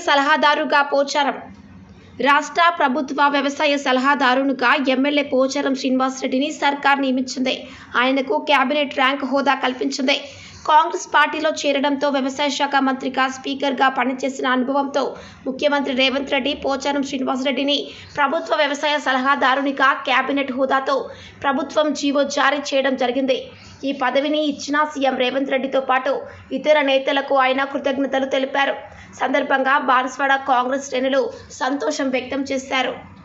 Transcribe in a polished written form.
సలహాదారుగా పోచారం. రాష్ట్ర ప్రభుత్వ వ్యవసాయ సలహాదారునిగా ఎమ్మెల్యే పోచారం శ్రీనివాసరెడ్డిని సర్కార్ నియమించింది. ఆయనకు కేబినెట్ ర్యాంక్ హోదా కల్పించింది. కాంగ్రెస్ పార్టీలో చేరడంతో వ్యవసాయ శాఖ మంత్రిగా, స్పీకర్గా పనిచేసిన అనుభవంతో ముఖ్యమంత్రి రేవంత్ రెడ్డి పోచారం శ్రీనివాసరెడ్డిని ప్రభుత్వ వ్యవసాయ సలహాదారునిగా కేబినెట్ హోదాతో ప్రభుత్వం జీవో జారీ చేయడం జరిగింది. ఈ పదవిని ఇచ్చిన సీఎం రేవంత్ రెడ్డితో పాటు ఇతర నేతలకు ఆయన కృతజ్ఞతలు తెలిపారు. సందర్భంగా బాన్స్వాడ కాంగ్రెస్ శ్రేణులు సంతోషం వ్యక్తం చేశారు.